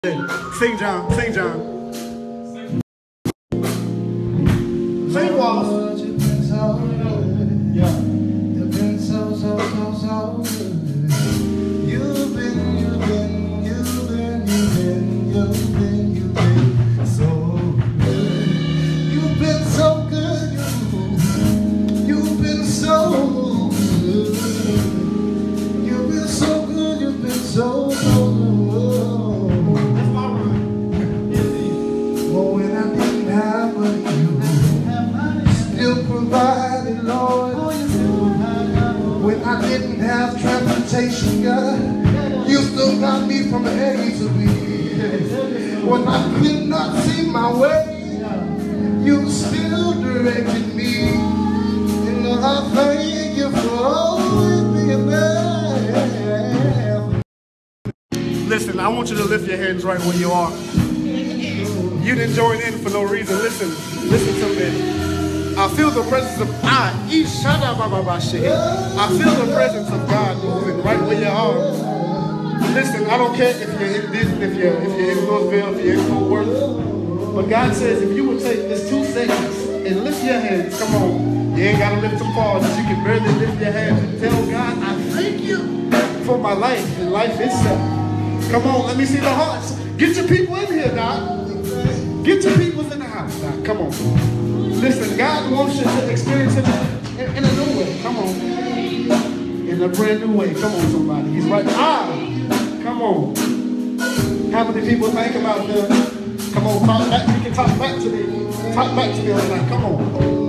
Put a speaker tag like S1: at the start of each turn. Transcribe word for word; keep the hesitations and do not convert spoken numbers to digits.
S1: Sing, John. Sing, John. Sing, Wallace. Yeah. You've been so, so, so, so good. You've been, you've been, you've been, you've been, you've been, you've been so good. You've been so good. You've been so good. You've been so good. You've been so, so good. Provided, Lord, when I didn't have transportation, God, you still got me from A to B. When I could not see my way, you still directed me. And Lord, I thank you for always being there. Listen, I want you to lift your hands right where you are. You didn't join in for no reason. Listen, listen to me. I feel the presence of I. I feel the presence of God moving right where you are. Listen, I don't care if you're in Disney, if you're if you're in Northville, if you're in Fort Worth. But God says if you would take this two seconds and lift your hands, come on. You ain't gotta lift them far, just you can barely lift your hands and tell God, I thank you for my life and life itself. Come on, let me see the hearts. Get your people in here, God. Get your people in the house, God. Come on. Listen, God wants you to experience Him in, in a new way. Come on. In a brand new way. Come on, somebody. He's right. Ah, come on. How many people think about the, come on, talk back. You can talk back to me. Talk back to me all night. Come on.